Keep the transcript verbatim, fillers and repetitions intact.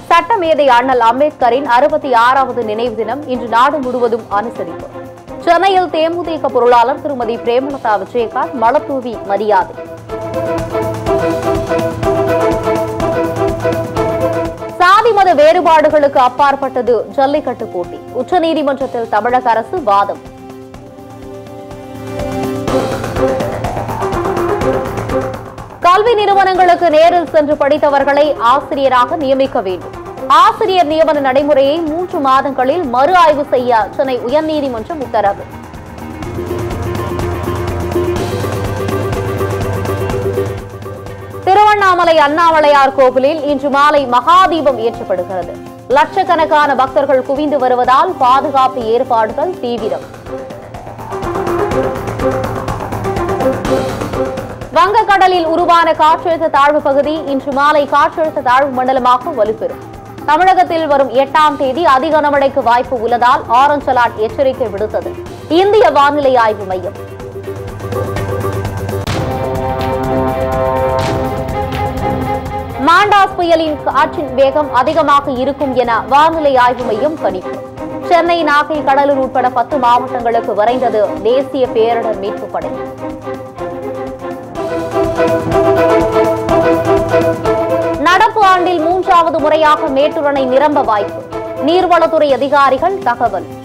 சட்டமேதை அண்ணல் அம்பேத்கரின் அறுபத்தி ஆறாவது நினைவு தினம் இன்று நாடு முழுவதும் அனுசரிப்பு. சென்னையில் தேமுதிக பொருளாளர் திருமதி பிரேமலதா விஜயகாந்த் மலர்தூவி மரியாதை. சாதி மத வேறுபாடுகளுக்கு அப்பாற்பட்டது ஜல்லிக்கட்டு போட்டி. உச்சநீதிமன்றத்தில் தமிழக அரசு வாதம். கல்வி நிறுவனங்களுக்கு நேரில் சென்று படித்தவர்களை ஆசிரியராக நியமிக்க வேண்டும். ஆசிரியர் நியமன நடைமுறையை மூன்று மாதங்களில் மறு ஆய்வு செய்ய சென்னை உயர்நீதிமன்றம் உத்தரவு. திருவண்ணாமலை அண்ணாமலையார் கோவிலில் இன்று மாலை மகாதீபம் ஏற்றப்படுகிறது. லட்சக்கணக்கான பக்தர்கள் குவிந்து வருவதால் பாதுகாப்பு ஏற்பாடுகள் தீவிரம். வங்கக்கடலில் உருவான காற்றழுத்த தாழ்வு பகுதி இன்று மாலை காற்றழுத்த தாழ்வு மண்டலமாக வலுப்பெறும். தமிழகத்தில் வரும் எட்டாம் தேதி அதிக கனமழைக்கு வாய்ப்பு உள்ளதால் ஆரஞ்ச் அலர்ட் எச்சரிக்கை விடுத்தது இந்திய வானிலை ஆய்வு மையம். மாண்டாஸ் புயலின் காற்றின் வேகம் அதிகமாக இருக்கும் என வானிலை ஆய்வு மையம் கணிப்பு. சென்னை, நாகை, கடலூர் உட்பட பத்து மாவட்டங்களுக்கு விரைந்தது தேசிய பேரிடர் மீட்புப் படை. நடப்பு ஆண்டில் மூன்றாவது முறையாக மேட்டூர் அணை நிரம்ப வாய்ப்பு. நீர்வளத்துறை அதிகாரிகள் தகவல்.